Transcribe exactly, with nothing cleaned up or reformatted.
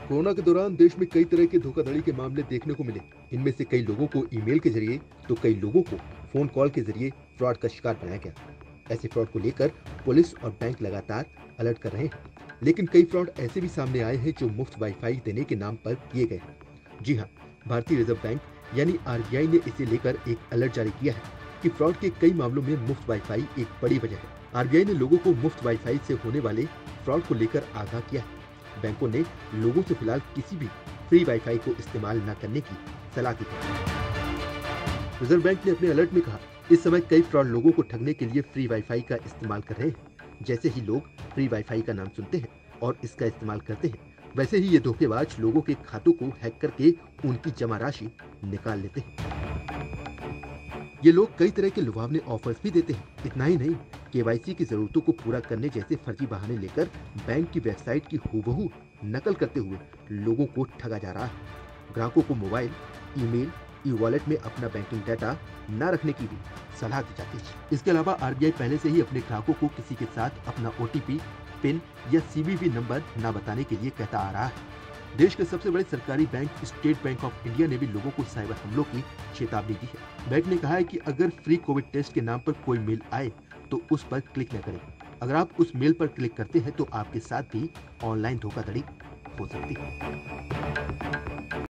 Corona के दौरान देश में कई तरह के धोखाधड़ी के मामले देखने को मिले। इनमें से कई लोगों को ईमेल के जरिए तो कई लोगों को फोन कॉल के जरिए फ्रॉड का शिकार बनाया गया। ऐसे फ्रॉड को लेकर पुलिस और बैंक लगातार अलर्ट कर रहे हैं, लेकिन कई फ्रॉड ऐसे भी सामने आए हैं जो मुफ्त वाईफाई देने के नाम पर किए गए हैं। जी हाँ, भारतीय रिजर्व बैंक यानी आरबीआई ने इसे लेकर एक अलर्ट जारी किया है कि फ्रॉड के कई मामलों में मुफ्त वाईफाई एक बड़ी वजह है। आरबीआई ने लोगों को मुफ्त वाईफाई से होने वाले फ्रॉड को लेकर आगाह किया है। बैंकों ने लोगों से फिलहाल किसी भी फ्री वाईफाई को इस्तेमाल न करने की सलाह दी है। रिजर्व बैंक ने अपने अलर्ट में कहा, इस समय कई फ्रॉड लोगों को ठगने के लिए फ्री वाईफाई का इस्तेमाल कर रहे हैं। जैसे ही लोग फ्री वाईफाई का नाम सुनते हैं और इसका इस्तेमाल करते हैं, वैसे ही ये धोखेबाज लोगों के खातों को हैक करके उनकी जमा राशि निकाल लेते हैं। ये लोग कई तरह के लुभावने ऑफर्स भी देते हैं। इतना ही नहीं, केवाईसी की जरूरतों को पूरा करने जैसे फर्जी बहाने लेकर बैंक की वेबसाइट की हूबहू नकल करते हुए लोगों को ठगा जा रहा है। ग्राहकों को मोबाइल, ईमेल, ई वॉलेट में अपना बैंकिंग डाटा न रखने की भी सलाह दी जाती है। इसके अलावा आरबीआई पहले से ही अपने ग्राहकों को किसी के साथ अपना ओटीपी, पिन या सीवीवी नंबर न बताने के लिए कहता आ रहा है। देश के सबसे बड़े सरकारी bank State Bank of India ने भी लोगों को साइबर हमलों की चेतावनी दी है। बैंक ने कहा है कि अगर फ्री कोविड टेस्ट के नाम पर कोई मेल आए तो उस पर क्लिक न करें। अगर आप उस मेल पर क्लिक करते हैं तो आपके साथ भी ऑनलाइन धोखाधड़ी हो सकती है।